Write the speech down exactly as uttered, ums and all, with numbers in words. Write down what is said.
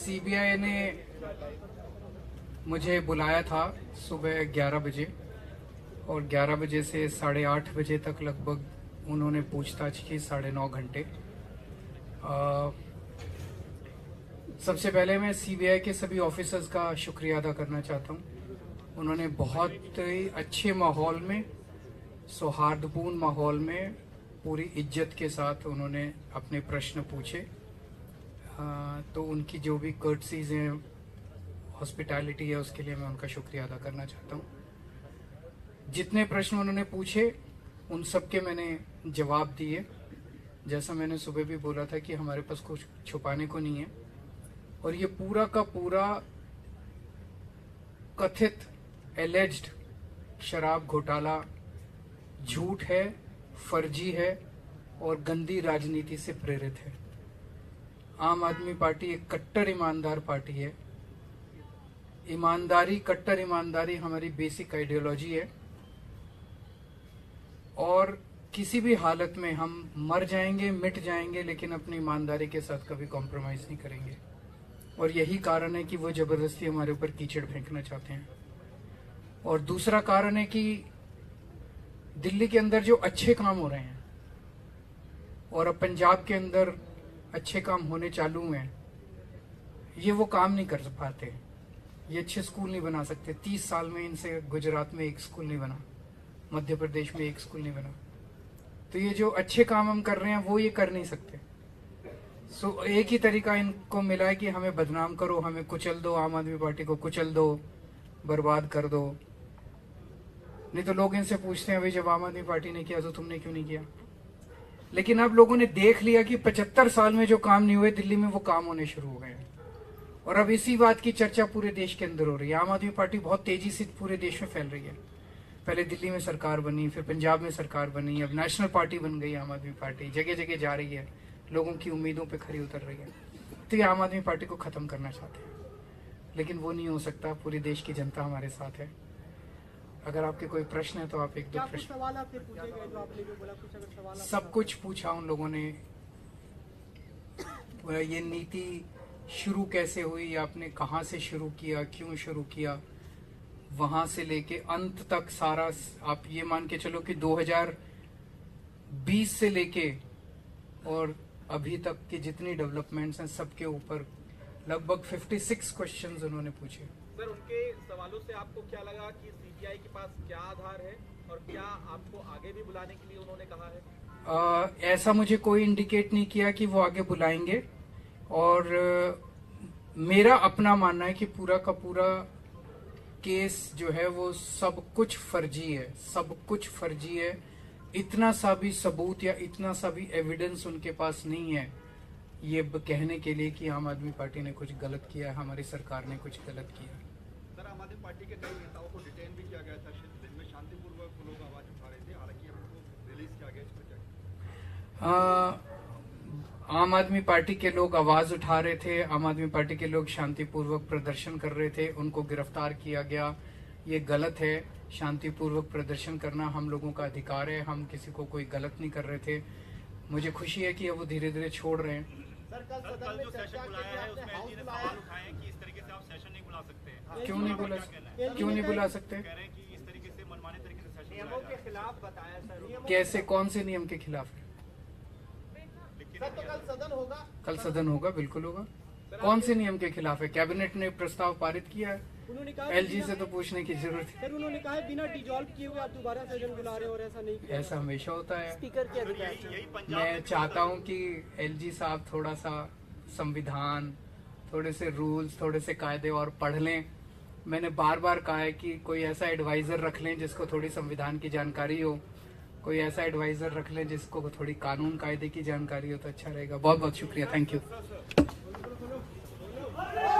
CBI ने मुझे बुलाया था सुबह ग्यारह बजे और ग्यारह बजे से साढ़े आठ बजे तक लगभग उन्होंने पूछताछ की, साढ़े नौ घंटे। आ, सबसे पहले मैं सीबीआई के सभी ऑफिसर्स का शुक्रिया अदा करना चाहता हूं। उन्होंने बहुत ही अच्छे माहौल में, सौहार्दपूर्ण माहौल में, पूरी इज्जत के साथ उन्होंने अपने प्रश्न पूछे। आ, तो उनकी जो भी कर्टसीज हैं, हॉस्पिटैलिटी है, उसके लिए मैं उनका शुक्रिया अदा करना चाहता हूं। जितने प्रश्न उन्होंने पूछे उन सब के मैंने जवाब दिए। जैसा मैंने सुबह भी बोला था कि हमारे पास कुछ छुपाने को नहीं है और ये पूरा का पूरा कथित एलेज्ड शराब घोटाला झूठ है, फर्जी है और गंदी राजनीति से प्रेरित है। आम आदमी पार्टी एक कट्टर ईमानदार पार्टी है। ईमानदारी, कट्टर ईमानदारी हमारी बेसिक आइडियोलॉजी है और किसी भी हालत में हम मर जाएंगे, मिट जाएंगे, लेकिन अपनी ईमानदारी के साथ कभी कॉम्प्रोमाइज नहीं करेंगे। और यही कारण है कि वो जबरदस्ती हमारे ऊपर कीचड़ फेंकना चाहते हैं। और दूसरा कारण है कि दिल्ली के अंदर जो अच्छे काम हो रहे हैं और अब पंजाब के अंदर अच्छे काम होने चालू हुए हैं, ये वो काम नहीं कर पाते। ये अच्छे स्कूल नहीं बना सकते। तीस साल में इनसे गुजरात में एक स्कूल नहीं बना, मध्य प्रदेश में एक स्कूल नहीं बना। तो ये जो अच्छे काम हम कर रहे हैं वो ये कर नहीं सकते। सो एक ही तरीका इनको मिला है कि हमें बदनाम करो, हमें कुचल दो, आम आदमी पार्टी को कुचल दो, बर्बाद कर दो। नहीं तो लोग इनसे पूछते हैं भाई जब आम आदमी पार्टी ने किया तो तुमने क्यों नहीं किया। लेकिन अब लोगों ने देख लिया कि पचहत्तर साल में जो काम नहीं हुए दिल्ली में, वो काम होने शुरू हो गए हैं और अब इसी बात की चर्चा पूरे देश के अंदर हो रही है। आम आदमी पार्टी बहुत तेजी से पूरे देश में फैल रही है। पहले दिल्ली में सरकार बनी, फिर पंजाब में सरकार बनी, अब नेशनल पार्टी बन गई आम आदमी पार्टी। जगह जगह जा रही है, लोगों की उम्मीदों पे खरी उतर रही है। तो ये आम आदमी पार्टी को खत्म करना चाहते हैं, लेकिन वो नहीं हो सकता। पूरी देश की जनता हमारे साथ है। अगर आपके कोई प्रश्न है तो आप एक दो प्रश्न। सवाल आपसे पूछे गए जो आपने जो बोला, कुछ अगर सवाल सब कुछ पूछा उन लोगों ने। ये नीति शुरू कैसे हुई, आपने कहाँ से शुरू किया, क्यों शुरू किया, वहां से लेके अंत तक सारा आप ये मान के चलो कि दो हज़ार बीस से लेके और अभी तक की जितनी डेवलपमेंट्स हैं सबके ऊपर लगभग छप्पन क्वेश्चंस उन्होंने पूछे। सर, उनके सवालों से आपको क्या लगा कि सीबीआई के पास क्या आधार है और क्या आपको आगे भी बुलाने के लिए उन्होंने कहा है? आ, ऐसा मुझे कोई इंडिकेट नहीं किया कि वो आगे बुलाएंगे। और आ, मेरा अपना मानना है कि पूरा का पूरा केस जो है वो सब कुछ फर्जी है, सब कुछ फर्जी है। इतना सा भी सबूत या इतना सा भी एविडेंस उनके पास नहीं है ये कहने के लिए कि आम आदमी पार्टी ने कुछ गलत किया है, हमारी सरकार ने कुछ गलत किया है। सर, आम आदमी पार्टी के कई नेताओं को डिटेन भी किया गया था, दिन में शांतिपूर्वक लोग आवाज उठा रहे थे, हालांकि उनको रिलीज किया गया। इसमें क्या आम आदमी पार्टी के लोग आवाज उठा रहे थे, आम आदमी पार्टी के लोग शांतिपूर्वक प्रदर्शन कर रहे थे, उनको गिरफ्तार किया गया। ये गलत है। शांतिपूर्वक प्रदर्शन करना हम लोगों का अधिकार है। हम किसी को कोई गलत नहीं कर रहे थे। मुझे खुशी है कि अब वो धीरे धीरे छोड़ रहे हैं। सर, कल सदन में चर्चा बुलाया है, उसमें एलजी ने सवाल उठाए हैं कि इस तरीके से आप सेशन नहीं बुला सकते हैं। क्यों नहीं बुला क्यों नहीं बुला सकते? कह रहे हैं कि इस तरीके से मनमाने तरीके से सेशन नियमों के खिलाफ बताया सर। कैसे, कौन से नियम के खिलाफ है? सर, तो कल सदन होगा? कल सदन होगा, बिल्कुल होगा। कौन से नियम के खिलाफ है? कैबिनेट ने प्रस्ताव पारित किया है। उन्होंने कहा एलजी से तो पूछने की जरूरत है। सर, उन्होंने कहा बिना डिजॉल्व किए हुए आप दोबारा सेशन बुला रहे हो और ऐसा नहीं किया। ऐसा हमेशा होता है। स्पीकर के अधिकार। मैं चाहता हूं कि एलजी साहब थोड़ा सा संविधान, थोड़े से रूल्स, थोड़े से कायदे और पढ़ लें। मैंने बार बार कहा है कि कोई ऐसा एडवाइजर रख लें जिसको थोड़ी संविधान की जानकारी हो, कोई ऐसा एडवाइजर रख लें जिसको थोड़ी कानून कायदे की जानकारी हो तो अच्छा रहेगा। बहुत बहुत शुक्रिया, थैंक यू।